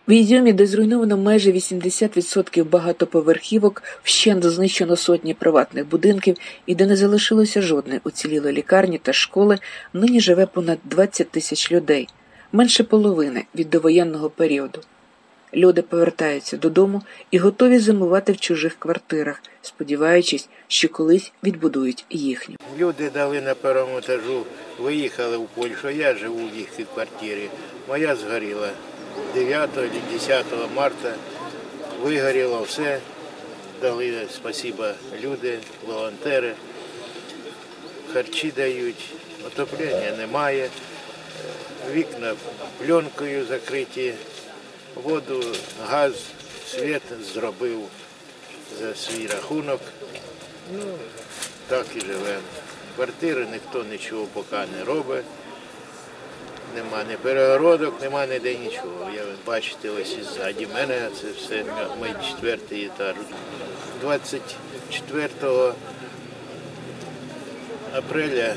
В Ізюмі, де зруйновано майже 80% багатоповерхівок, вщент знищено сотні приватних будинків і де не залишилося жодної уцілілої лікарні та школи, нині живе понад 20 тисяч людей, менше половини від довоєнного періоду. Люди повертаються додому і готові зимувати в чужих квартирах, сподіваючись, що колись відбудують їхню. Люди дали на першому етажу, виїхали в Польщу, я живу в їхній квартирі. Моя згоріла 9 чи 10 марта, вигоріло все, дали спасибо люди, волонтери, харчі дають, отоплення немає, вікна пленкою закриті. Воду, газ, світ зробив за свій рахунок. Ну, так і живемо. Квартири ніхто нічого поки не робить. Нема ні перегородок, нема ніде нічого. Я бачите, ось ззаді мене, це все мій 4-й етаж. 24 апреля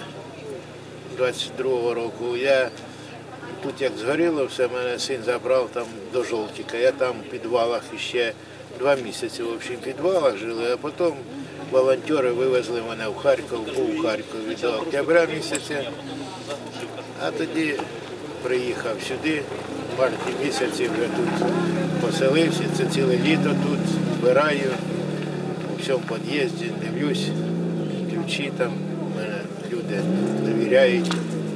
22 року я тут як згоріло все, мене син забрав там до Жолтика. Я там в підвалах ще 2 місяці в общем, в підвалах жили, а потім волонтери вивезли мене в Харків, був у Харкові до октября місяця. А тоді приїхав сюди, в марті місяці вже тут поселився, це ціле літо тут, збираю, у всьому під'їзді, дивлюсь, ключі там, мене люди довіряють.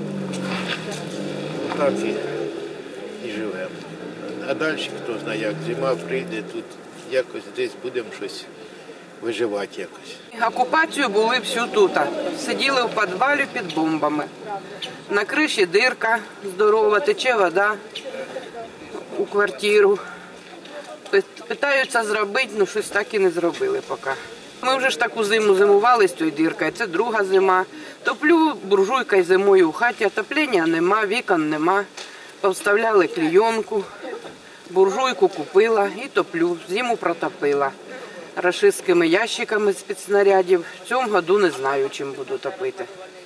Так і живемо. А далі, хто знає, як зима прийде, тут якось десь будемо щось виживати якось. Окупацію були всю тут. Сиділи в підвалі під бомбами. На криші дирка здорова, тече вода у квартиру. Питаються зробити, але щось так і не зробили поки. Ми вже ж таку зиму зимували з цією диркою, це друга зима. Топлю буржуйкою зимою у хаті, отоплення нема, вікон нема. Повставляли клейонку, буржуйку купила і топлю, зиму протопила. Рашистськими ящиками з-під снарядів. В цьому году не знаю, чим буду топити.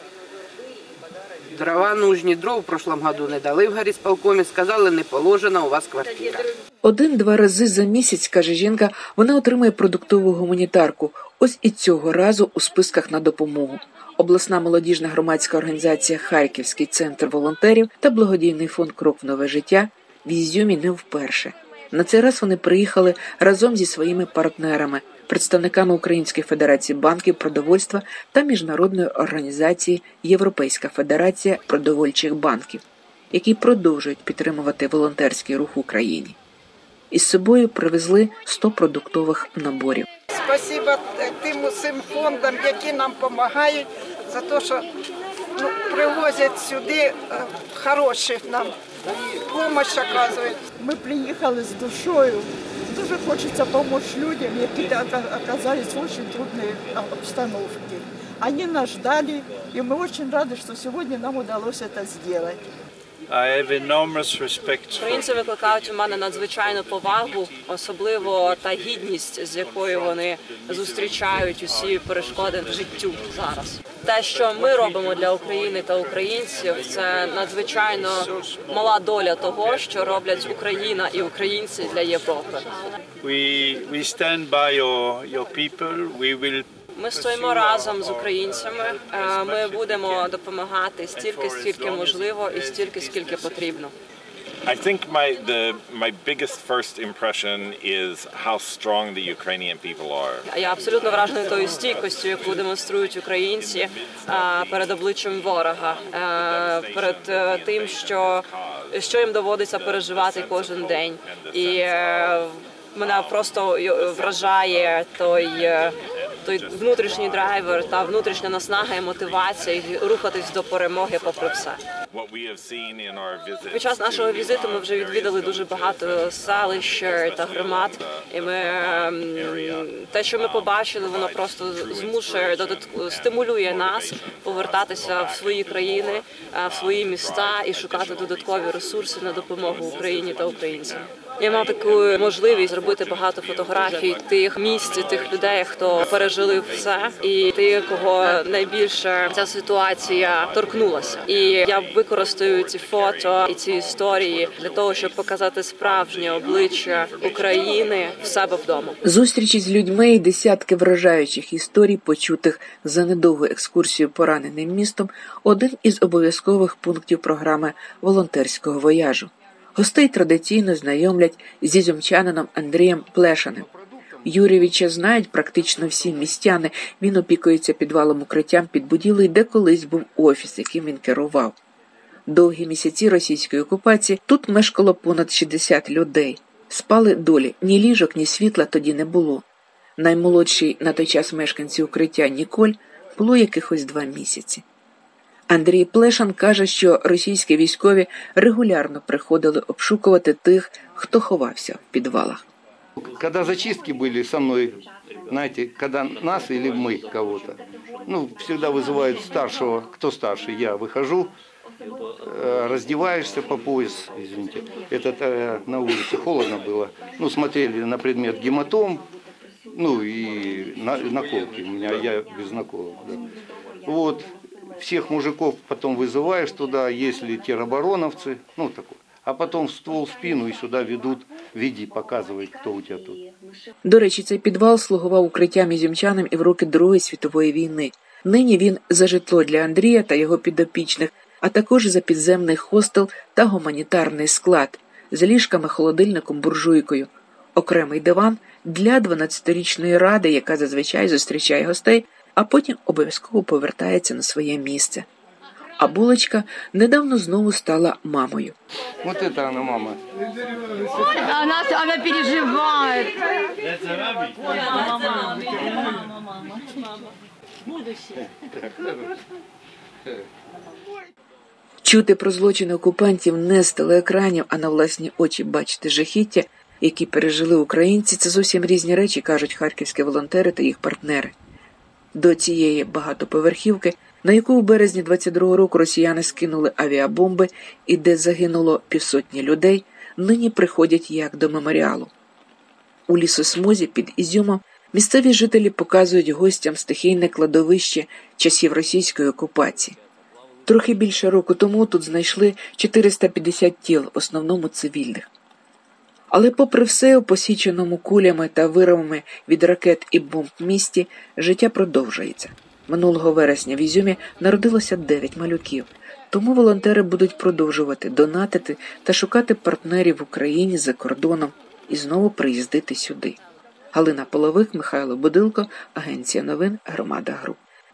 Дрова нужні, дров в прошлом году не дали в горисполкомі, сказали, не положена у вас квартира. 1-2 рази за місяць, каже жінка, вона отримує продуктову гуманітарку. Ось і цього разу у списках на допомогу. Обласна молодіжна громадська організація «Харківський центр волонтерів» та благодійний фонд «Крок в нове життя» в Ізюмі не вперше. На цей раз вони приїхали разом зі своїми партнерами, представниками Української федерації банків продовольства та міжнародної організації «Європейська федерація продовольчих банків», які продовжують підтримувати волонтерський рух в Україні. Із собою привезли 100 продуктових наборів. Спасибо тим усім фондам, які нам допомагають, за те, що привозять сюди хороших нам допомогу оказують. Ми приїхали з душою. Дуже хочеться допомогти людям, які оказались в дуже трудній обстановці. Вони нас ждали, і ми дуже раді, що сьогодні нам вдалося це зробити. Українці викликають у мене надзвичайну повагу, особливо та гідність, з якою вони зустрічають усі перешкоди в життю зараз. Те, що ми робимо для України та українців, це надзвичайно мала доля того, що роблять Україна і українці для Європи. Ми стоїмо разом з українцями, ми будемо допомагати стільки, скільки можливо і стільки, скільки потрібно. I think my biggest first impression is how strong the Ukrainian people are. Я абсолютно вражений тою стійкістю, яку демонструють українці перед обличчям ворога, перед тим, що їм доводиться переживати кожен день. І мене просто вражає той внутрішній драйвер та внутрішня наснага і мотивація рухатись до перемоги попри все. Під час нашого візиту ми вже відвідали дуже багато селищ та громад, і те, що ми побачили, воно просто змушує, стимулює нас повертатися в свої країни, в свої міста і шукати додаткові ресурси на допомогу Україні та українцям. Я мав таку можливість зробити багато фотографій тих місць, тих людей, хто пережили все, і тих, кого найбільше ця ситуація торкнулася. І я використаю ці фото і ці історії для того, щоб показати справжнє обличчя України в себе вдома. Зустрічі з людьми і десятки вражаючих історій, почутих за недовгу екскурсію пораненим містом, один із обов'язкових пунктів програми волонтерського вояжу. Гостей традиційно знайомлять з ізюмчанином Андрієм Плешаним. Юрійовича знають практично всі містяни. Він опікується підвалом-укриттям під будівлею, де колись був офіс, яким він керував. Довгі місяці російської окупації тут мешкало понад 60 людей. Спали долі, ні ліжок, ні світла тоді не було. Наймолодшій на той час мешканці укриття Ніколь було якихось 2 місяці. Андрій Плешан каже, що російські військові регулярно приходили обшукувати тих, хто ховався в підвалах. Когда зачистки были со мной, знаете, когда нас или мы кого-то, всегда вызывают старшего, кто старше, я выхожу, раздеваешься по пояс, извините, на улице холодно было, смотрели на предмет гематом, и наколки, у меня я без наколок, да. Вот, всех мужиков потом вызываешь туда, если теробороновцы, такое. А потім ствол в спину і сюди ведуть, веди, показують, хто у тебе тут. До речі, цей підвал слугував укриттям ізюмчанам і в роки Другої світової війни. Нині він за житло для Андрія та його підопічних, а також за підземний хостел та гуманітарний склад з ліжками, холодильником, буржуйкою. Окремий диван для 12-річної Ради, яка зазвичай зустрічає гостей, а потім обов'язково повертається на своє місце. А Булочка недавно знову стала мамою. Вот это она, мама. Она переживает. Чути про злочини окупантів не з телеекранів, а на власні очі бачити жахіття, які пережили українці, це зовсім різні речі, кажуть харківські волонтери та їх партнери. До цієї багатоповерхівки, на яку у березні 22-го року росіяни скинули авіабомби і де загинуло 500 людей, нині приходять як до меморіалу. У лісосмузі під Ізюмом місцеві жителі показують гостям стихійне кладовище часів російської окупації. Трохи більше року тому тут знайшли 450 тіл, в основному цивільних. Але попри все, у посіченому кулями та виривами від ракет і бомб місті, життя продовжується. Минулого вересня в Ізюмі народилося 9 малюків. Тому волонтери будуть продовжувати донатити та шукати партнерів в Україні, за кордоном і знову приїздити сюди. Галина Половик, Михайло Будилко, Агенція новин «Громада Груп».